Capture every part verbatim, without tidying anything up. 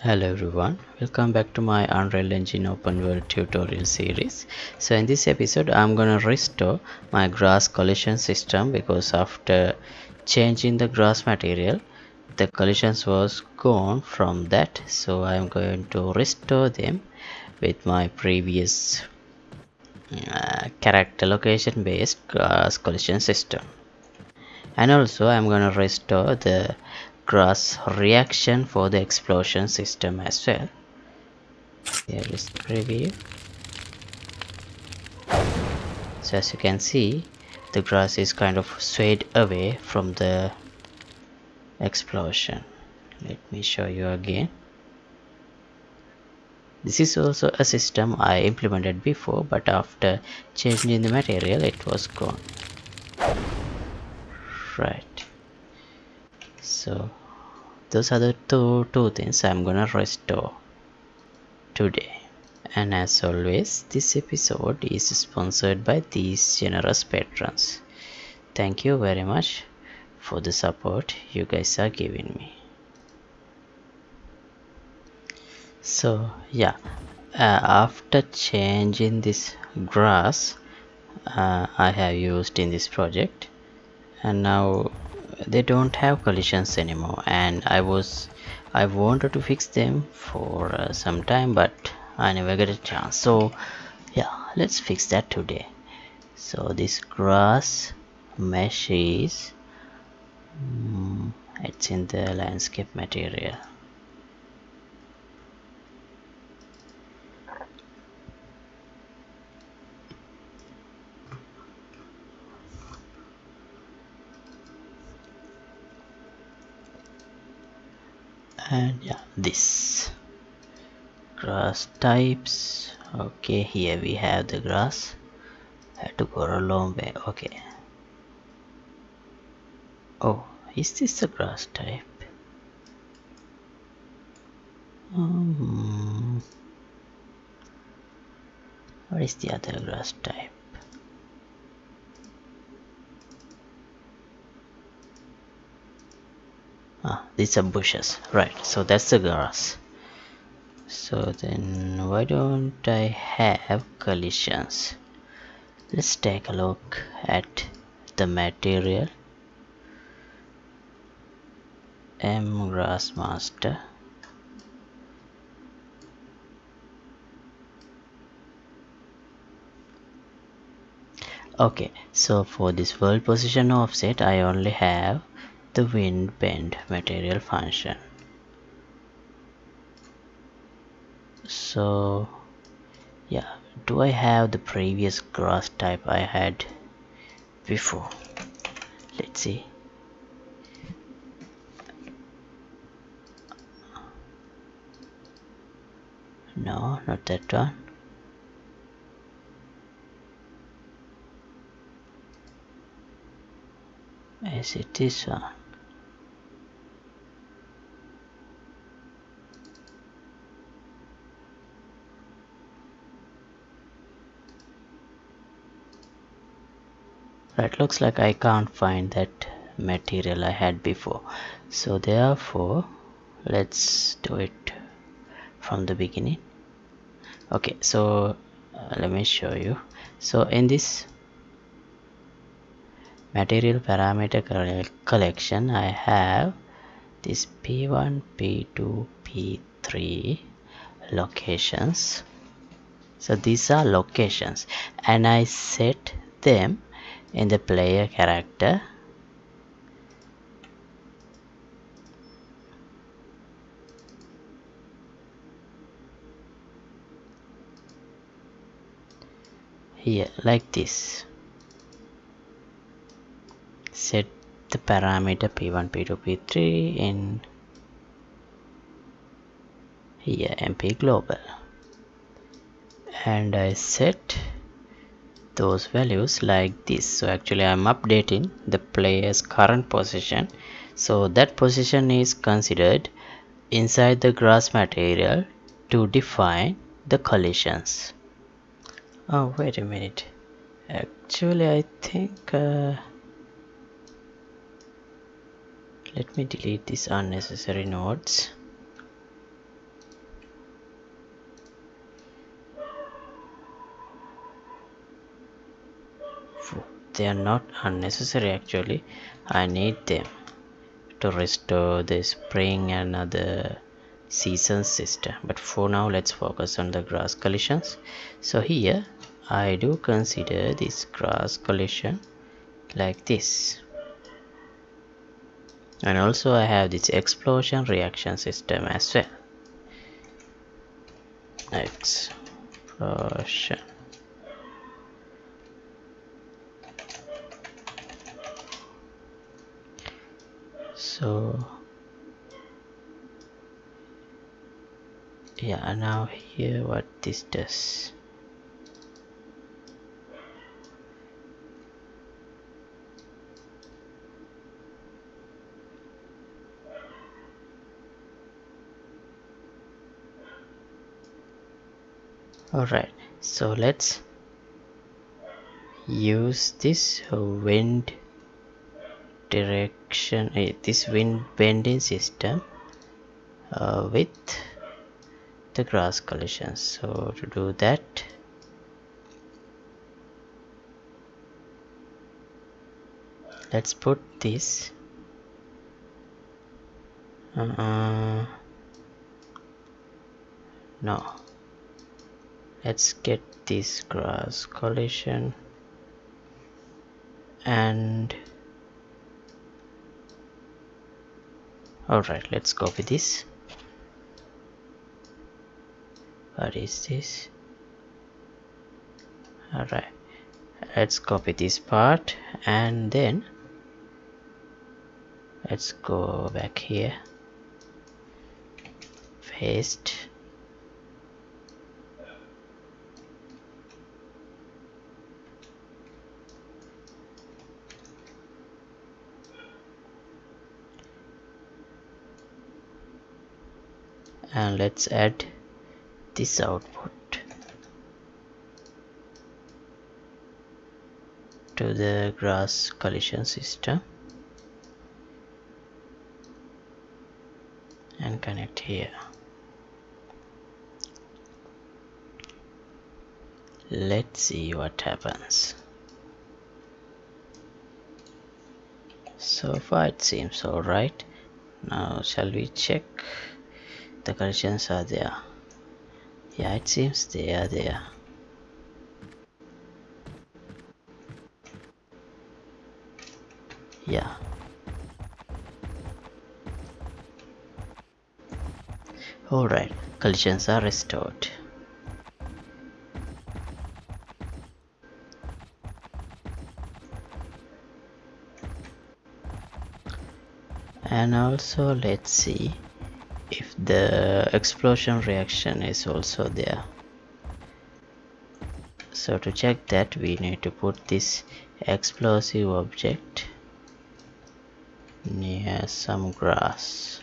Hello everyone, welcome back to my Unreal Engine open world tutorial series. So in this episode I'm gonna restore my grass collision system because after changing the grass material the collisions was gone from that, so I'm going to restore them with my previous uh, character location based grass collision system. And also I'm gonna restore the grass reaction for the explosion system as well. Here is preview. So as you can see, the grass is kind of swayed away from the explosion. Let me show you again. This is also a system I implemented before, but after changing the material it was gone. Right, so those are the two, two things I'm gonna restore today. And as always, this episode is sponsored by these generous patrons. Thank you very much for the support you guys are giving me. So yeah, uh, after changing this grass uh, I have used in this project, and now they don't have collisions anymore, and I was I wanted to fix them for uh, some time, but I never get a chance. So yeah, let's fix that today. So this grass mesh is mm, it's in the landscape material. And yeah, this grass types. Okay, here we have the grass. I had to go a long way. Okay. Oh, is this a grass type? Um, what is the other grass type? Ah, these are bushes. Right, so that's the grass. So then why don't I have collisions? Let's take a look at the material. M grass master. Okay, so for this world position offset I only have the wind bend material function. So yeah, do I have the previous grass type I had before? Let's see. No, not that one. Is it this one? Right, looks like I can't find that material I had before. So therefore, let's do it from the beginning. Okay, so uh, let me show you. So in this material parameter collection I have this P one, P two, P three locations. So these are locations, and I set them in the player character. Here like this. Set the parameter P one, P two, P three in here M P global, and I set those values like this. So actually I'm updating the player's current position, so that position is considered inside the grass material to define the collisions. Oh, wait a minute, actually I think uh, let me delete these unnecessary nodes. they are not unnecessary actually. I need them to restore the spring and other season system, but for now let's focus on the grass collisions. So here I do consider this grass collision like this, and also I have this explosion reaction system as well. Explosion. So yeah, now here what this does. Alright, so let's use this wind direction, uh, this wind bending system uh, with the grass collisions. So to do that, let's put this uh, no let's get this grass collision and alright, let's copy this. What is this? Alright, let's copy this part and then let's go back here, paste, and let's add this output to the grass collision system and connect here. Let's see what happens. So far it seems alright. Now shall we check the collisions are there? Yeah, it seems they are there. Yeah. Alright, collisions are restored. And also let's see if the explosion reaction is also there. So to check that, we need to put this explosive object near some grass.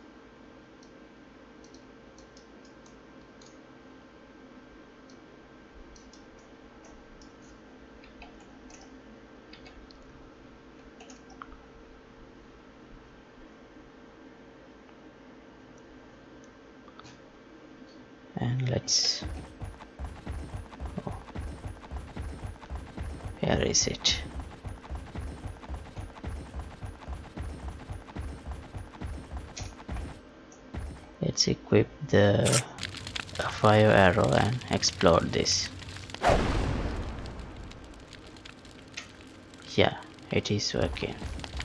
And let's, oh, where is it? Let's equip the fire arrow and explode this. Yeah, it is working.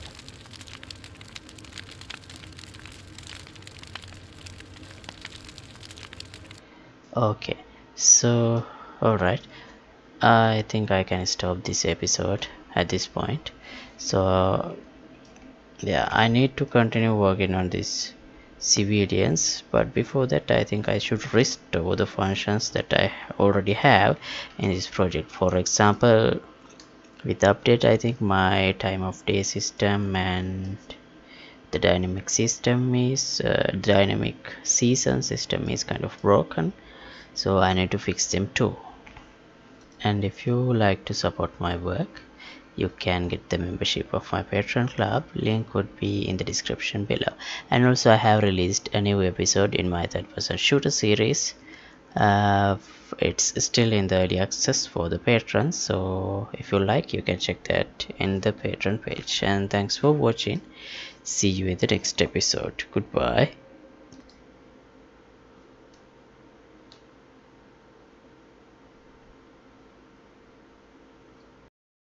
Okay, so alright, I think I can stop this episode at this point. So yeah, I need to continue working on this civilians, but before that I think I should restore the functions that I already have in this project. For example, with update, I think my time of day system and the dynamic system is uh, dynamic season system is kind of broken, so I need to fix them too. And if you like to support my work, you can get the membership of my Patreon club. Link would be in the description below. And also I have released a new episode in my third person shooter series uh, it's still in the early access for the patrons, so if you like you can check that in the patron page. And thanks for watching. See you in the next episode. Goodbye.